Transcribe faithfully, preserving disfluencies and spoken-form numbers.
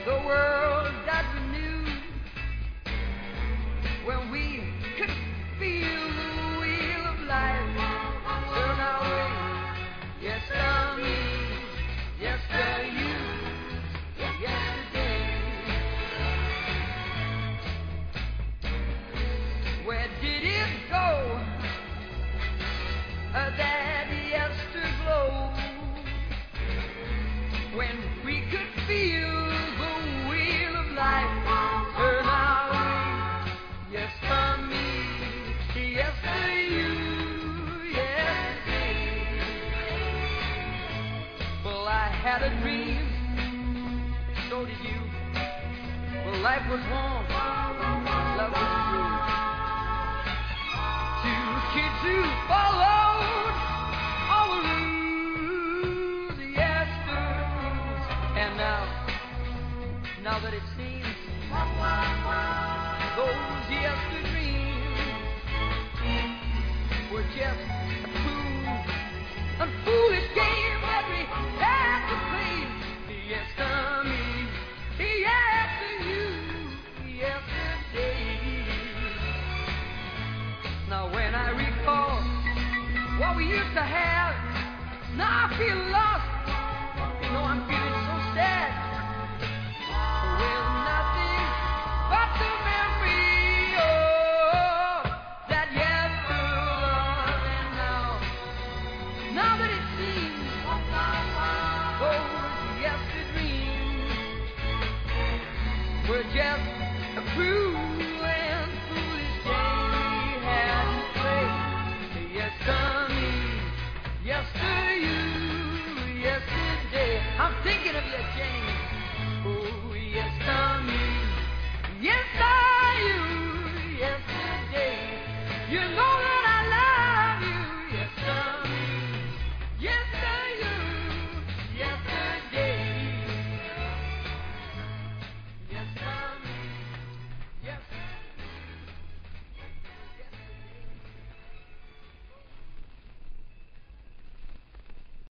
the world that we knew, when we could feel the wheel of life turn our way. Yes, to me, yes, to you, yesterday. Where did it go, uh, that yesterglow, when we could feel the wheel of life turn our way? Yes, for me, yes, for you, yesterday. Well, I had a dream, so did you. Well, life was warm, love was true. Two kids who followed all the rules, yesterdays. And now, now that it seems those yesterdays were just a fool, a foolish game that we had to play. Yes, to me, yes, to you, yesterday. Now when I recall what we used to have, now I feel lost. You know, I'm feeling so sad. With nothing but the memory of that yesterday. And now, now that it seems those yesterdays were just a cruel and foolish game we had to play. Yes, to me, yes, to you, yesterday. I'm thinking of you, Jane. Oh, yes, to me, yes, to you, yesterday. You know